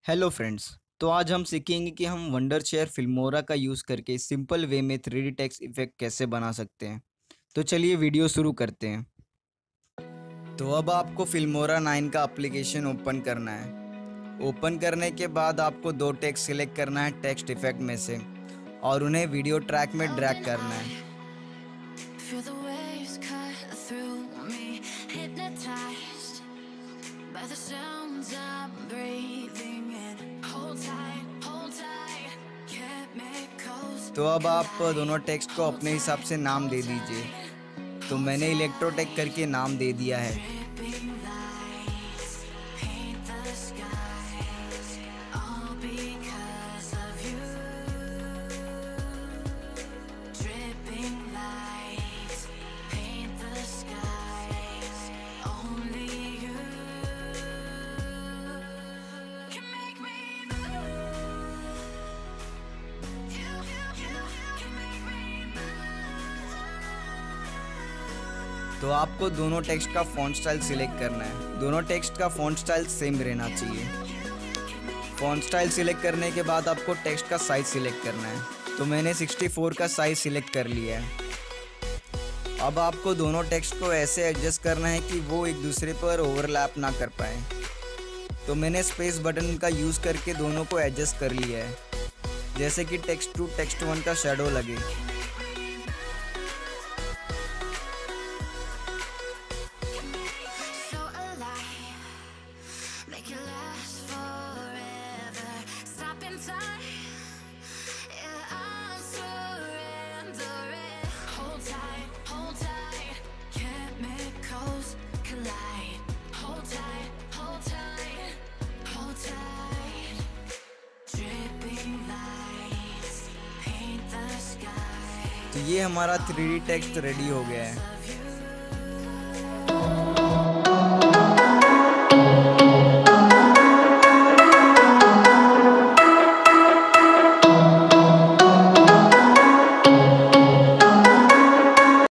Hello friends. तो आज हम सीखेंगे कि हम वंडरशेयर फिल्मोरा का यूज़ करके सिंपल वे में 3D टेक्स्ट इफेक्ट कैसे बना सकते हैं। तो चलिए वीडियो शुरू करते हैं। तो अब आपको फिल्मोरा 9 का एप्लीकेशन ओपन करना है। ओपन करने के बाद आपको दो टेक्स्ट सिलेक्ट करना है टेक्स्ट इफेक्ट में से और उन्हें वीडियो ट्रैक में ड्रैग करना है। Feel the waves cut through me, hypnotized by the sounds I'm breathing in. Hold tight, chemicals. तो अब आप दोनों टेक्स्ट को अपने हिसाब से नाम दे दीजिए। तो मैंने इलेक्ट्रोटेक करके नाम दे दिया है। Dripping lights paint the skies, all because of you. Dripping lights paint the skies, only you can make me move. You can make me move. तो आपको दोनों टेक्स्ट का फॉन्ट स्टाइल सिलेक्ट करना है। दोनों टेक्स्ट का फॉन्ट स्टाइल सेम रहना चाहिए। फॉन्ट स्टाइल सिलेक्ट करने के बाद आपको टेक्स्ट का साइज सिलेक्ट करना है। तो मैंने 64 का साइज सिलेक्ट कर लिया है। अब आपको दोनों टेक्स्ट को ऐसे एडजस्ट करना है कि वो एक दूसरे पर ओवरलैप ना कर पाए। तो मैंने स्पेस बटन का यूज़ करके दोनों को एडजस्ट कर लिया है, जैसे कि टेक्स्ट 2 टेक्स्ट 1 का शेडो लगे। So alive, make it last forever. Stop in time, yeah, I'm surrendering. Hold tight, chemicals collide. Hold tight, dripping lights paint the sky. तो ये हमारा 3D टेक्स्ट रेडी हो गया है।